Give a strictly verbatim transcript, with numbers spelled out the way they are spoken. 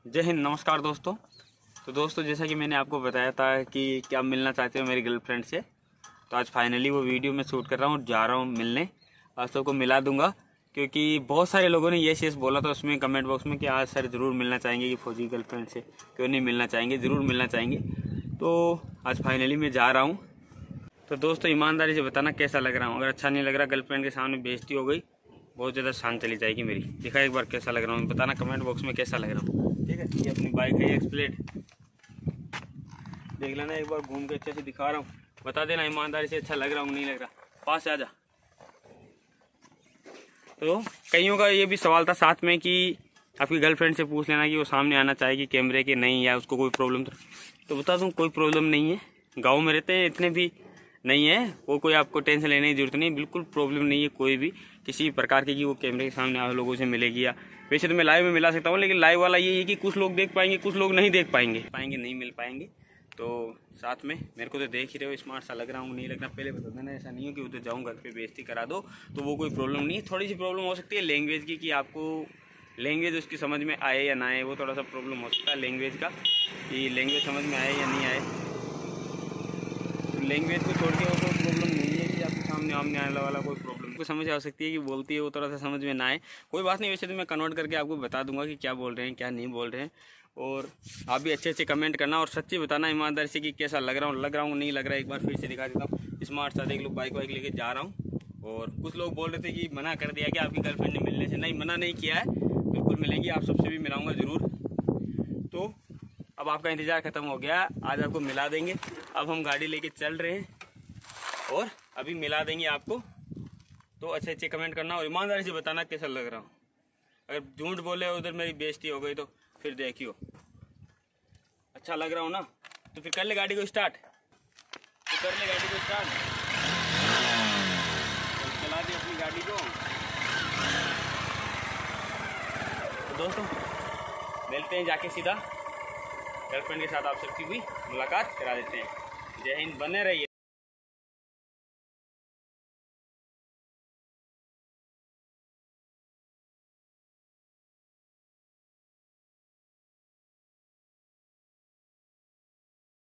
जय हिंद। नमस्कार दोस्तों। तो दोस्तों जैसा कि मैंने आपको बताया था कि क्या मिलना चाहते हो मेरी गर्लफ्रेंड से, तो आज फाइनली वो वीडियो मैं शूट कर रहा हूँ, जा रहा हूँ मिलने। आज सबको मिला दूंगा क्योंकि बहुत सारे लोगों ने ये चीज़ बोला था उसमें कमेंट बॉक्स में कि आज सर ज़रूर मिलना चाहेंगे कि फौजी गर्लफ्रेंड से क्यों नहीं मिलना चाहेंगे, ज़रूर मिलना चाहेंगे। तो आज फाइनली मैं जा रहा हूँ। तो दोस्तों ईमानदारी से बताना कैसा लग रहा हूँ। अगर अच्छा नहीं लग रहा, गर्लफ्रेंड के सामने बेइज्जती हो गई, बहुत ज़्यादा शान चली जाएगी मेरी। दिखा एक बार कैसा लग रहा हूँ, बताना कमेंट बॉक्स में कैसा लग रहा हूँ। ठीक है, ये अपनी बाइक है एक्सप्लेड, देख लेना एक बार घूम के अच्छे से दिखा रहा हूँ, बता देना ईमानदारी से अच्छा लग रहा हूँ नहीं लग रहा। पास आ जा। तो कईयों का ये भी सवाल था साथ में कि आपकी गर्लफ्रेंड से पूछ लेना कि वो सामने आना चाहेगी कैमरे के नहीं, या उसको कोई प्रॉब्लम। तो बता दूँ कोई प्रॉब्लम नहीं है, गाँव में रहते हैं, इतने भी नहीं है वो, कोई आपको टेंशन लेने की जरूरत नहीं, बिल्कुल प्रॉब्लम नहीं है कोई भी किसी प्रकार की कि वो कैमरे के सामने आप लोगों से मिलेगी। या वैसे तो मैं लाइव में मिला सकता हूँ, लेकिन लाइव वाला ये है कि कुछ लोग देख पाएंगे, कुछ लोग नहीं देख पाएंगे पाएंगे नहीं मिल पाएंगे। तो साथ में मेरे को तो देख ही रहे हो, स्मार्ट सा लग रहा हूँ नहीं लग रहा, पहले बता देना। ऐसा नहीं हो कि उधर जाऊँ घर पे बेइज्जती करा दो, तो वो कोई प्रॉब्लम नहीं है। थोड़ी सी प्रॉब्लम हो सकती है लैंग्वेज की, कि आपको लैंग्वेज उसकी समझ में आए या ना आए, वो थोड़ा सा प्रॉब्लम हो सकता है लैंग्वेज का, कि लैंग्वेज समझ में आए या नहीं आए। लैंग्वेज को छोड़ के वो कोई प्रॉब्लम नहीं है कि आपके सामने आमने आने वाला कोई प्रॉब्लम को समझ आ सकती है कि बोलती है वो थोड़ा सा समझ में ना आए, कोई बात नहीं। वैसे तो मैं कन्वर्ट करके आपको बता दूंगा कि क्या बोल रहे हैं क्या नहीं बोल रहे हैं। और आप भी अच्छे अच्छे कमेंट करना और सच्ची बताना ईमानदारी से कि कैसा लग रहा हूँ लग रहा हूँ नहीं लग रहा है। एक बार फिर से दिखा देता हूँ, स्मार्ट सा देख लो, बाइक वाइक लेके जा रहा हूँ। और कुछ लोग बोल रहे थे कि मना कर दिया कि आपकी गर्लफ्रेंड ने मिलने से, नहीं मना नहीं किया है, बिल्कुल मिलेंगी, आप सबसे भी मिलाऊंगा ज़रूर। तो अब आपका इंतज़ार ख़त्म हो गया, आज आपको मिला देंगे। अब हम गाड़ी लेके चल रहे हैं और अभी मिला देंगे आपको। तो अच्छे अच्छे कमेंट करना और ईमानदारी से बताना कैसा लग रहा हूँ। अगर झूठ बोले उधर मेरी बेइज्जती हो गई तो फिर देखियो। अच्छा लग रहा हूँ ना, तो फिर कर ले गाड़ी को स्टार्ट, तो कर ले गाड़ी को स्टार्ट, चला दे अपनी गाड़ी को। तो दोस्तों मिलते हैं जाके सीधा गर्लफ्रेंड के साथ, आप सबकी भी मुलाकात करा देते हैं। जय हिंद, बने रहिए।